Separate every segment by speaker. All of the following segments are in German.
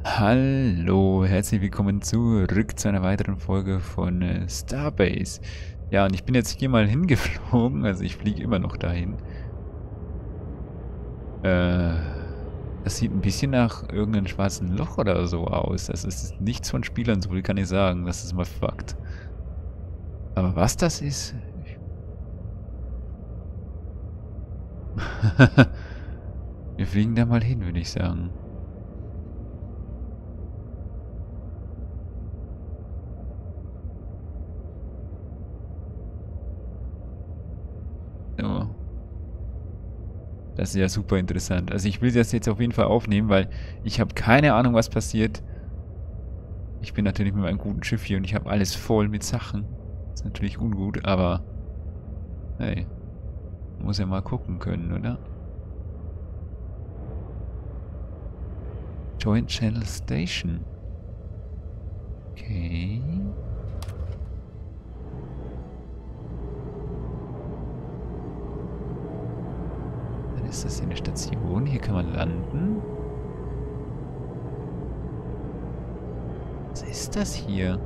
Speaker 1: Hallo, herzlich willkommen zurück zu einer weiteren Folge von Starbase. Ja, und ich bin jetzt hier mal hingeflogen, also ich fliege immer noch dahin. Äh, Das sieht ein bisschen nach irgendeinem schwarzen Loch oder so aus. Das ist nichts von Spielern, so viel kann ich sagen. Das ist mal Fakt. Aber was das ist? Wir fliegen da mal hin, würde ich sagen. So. Das ist ja super interessant. Also ich will das jetzt auf jeden Fall aufnehmen, weil ich habe keine Ahnung, was passiert. Ich bin natürlich mit meinem guten Schiff hier und ich habe alles voll mit Sachen. Ist natürlich ungut, aber hey, muss ja mal gucken können, oder? Joint Channel Station. Okay. Dann ist das hier eine Station. Hier kann man landen. Was ist das hier?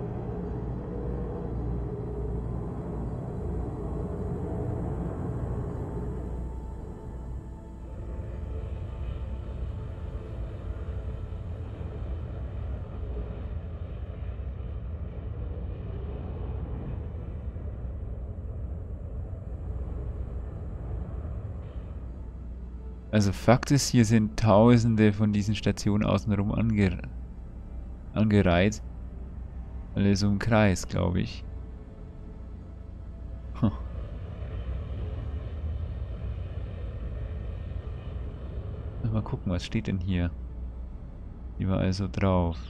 Speaker 1: Also Fakt ist, hier sind tausende von diesen Stationen außenrum angereiht. Alle so im Kreis, glaube ich. Hm. Mal gucken, was steht denn hier? Überall so drauf.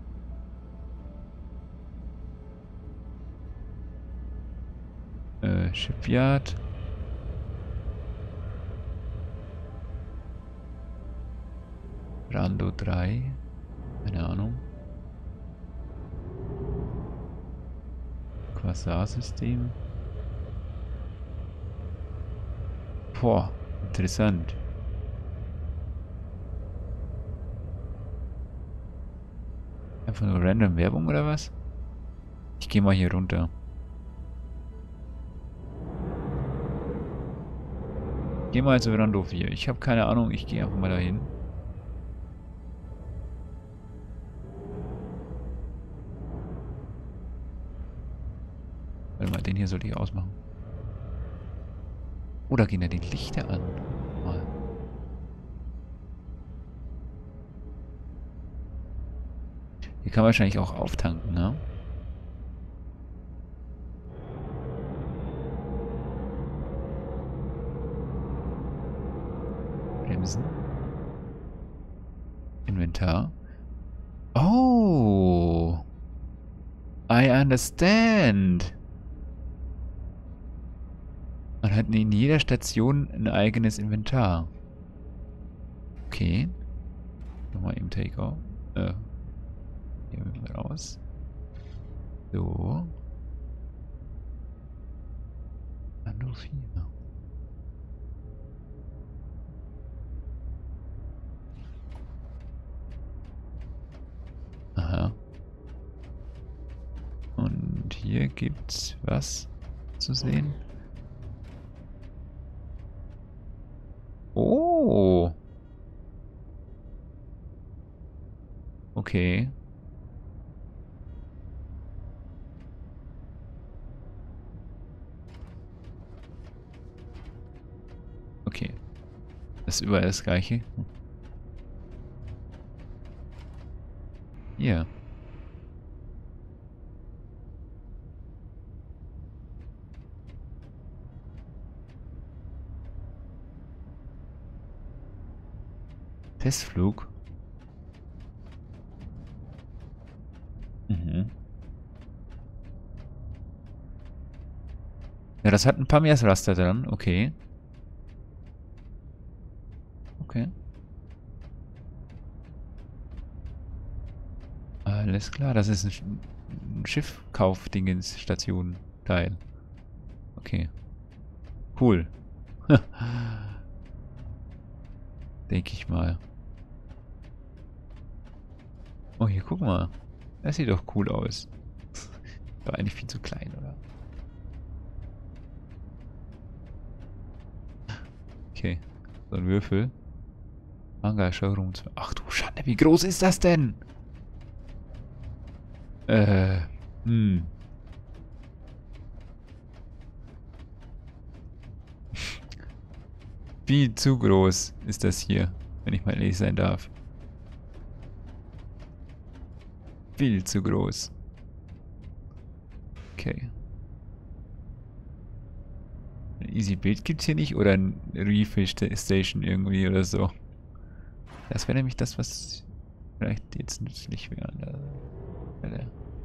Speaker 1: Shipyard. Rando 3. Keine Ahnung. Quasar-System. Boah, interessant. Einfach nur random Werbung oder was? Ich gehe mal hier runter. Geh mal zu Rando 4. Ich habe keine Ahnung, ich gehe einfach mal dahin. Warte mal, den hier sollte ich ausmachen. Oder gehen da die Lichter an? Mal. Hier kann man wahrscheinlich auch auftanken, ne? Bremsen. Inventar. Oh! I understand! Man hat in jeder Station ein eigenes Inventar. Okay. Nochmal im Takeoff. Hier müssen wir raus. So. Rando 4. Aha. Und hier gibt's was zu sehen. Oh. Okay. Okay. Das ist überall das gleiche. Hier. Testflug. Mhm. Ja, das hat ein paar mehr Raster dran. Okay. Okay. Alles klar, das ist ein Schiffkauf-Dingens-Station-Teil. Okay. Cool. Denke ich mal. Oh, hier, guck mal. Das sieht doch cool aus. War eigentlich viel zu klein, oder? Okay. So ein Würfel. Manga Showroom. Ach du Schande, wie groß ist das denn? Hm. Viel zu groß ist das hier, wenn ich mal ehrlich sein darf. Viel zu groß. Okay. Ein Easy Bild gibt's hier nicht oder ein Refill Station irgendwie oder so. Das wäre nämlich das, was vielleicht jetzt nützlich wäre an der Stelle.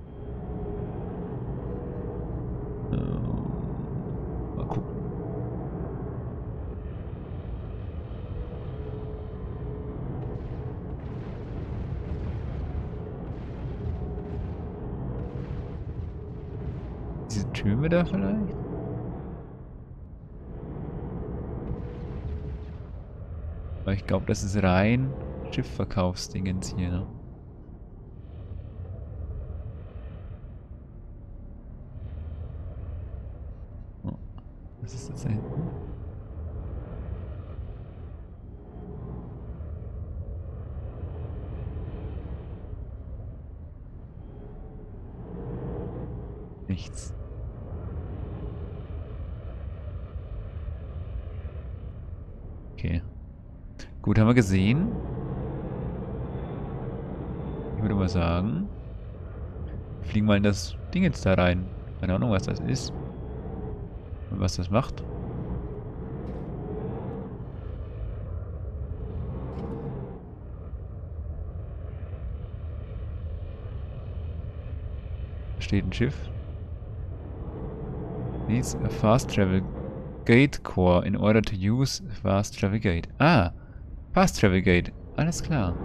Speaker 1: Mal gucken. Diese Türme da vielleicht? Aber ich glaube, das ist rein Schiffverkaufsdingens hier, ne? Oh, was ist das da hinten? Nichts. Okay. Gut, haben wir gesehen. Ich würde mal sagen, wir fliegen mal in das Ding jetzt da rein. Keine Ahnung, was das ist. Und was das macht. Da steht ein Schiff. Needs a fast travel gate core in order to use fast travel gate. Ah, fast travel gate. Alles klar.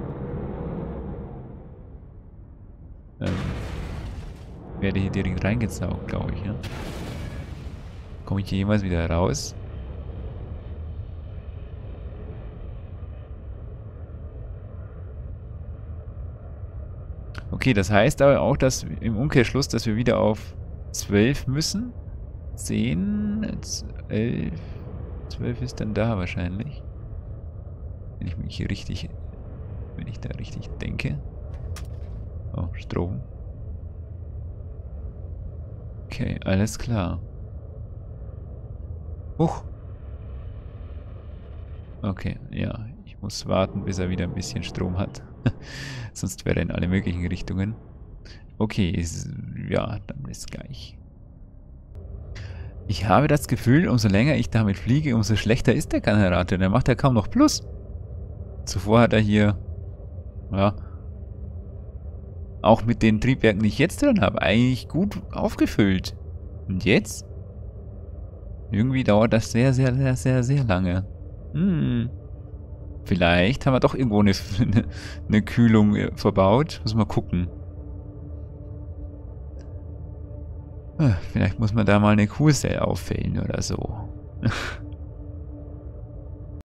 Speaker 1: Werde hier direkt reingezaugt, glaube ich, ja. Komme ich hier jemals wieder raus? Okay, das heißt aber auch, dass im Umkehrschluss, dass wir wieder auf 12 müssen. 10, 11, 12 ist dann da wahrscheinlich. Wenn ich mich hier richtig, wenn ich da richtig denke. Oh, Strom. Okay, alles klar. Huch. Okay, ja. Ich muss warten, bis er wieder ein bisschen Strom hat. Sonst wäre er in alle möglichen Richtungen. Okay, ja, dann bis gleich. Ich habe das Gefühl, umso länger ich damit fliege, umso schlechter ist der Generator. Der macht ja kaum noch Plus. Zuvor hat er hier, ja, auch mit den Triebwerken, die ich jetzt drin habe, eigentlich gut aufgefüllt. Und jetzt? Irgendwie dauert das sehr, sehr, sehr, sehr, sehr lange. Vielleicht haben wir doch irgendwo eine Kühlung verbaut. Muss mal gucken. Vielleicht muss man da mal eine Q-Cell auffällen oder so.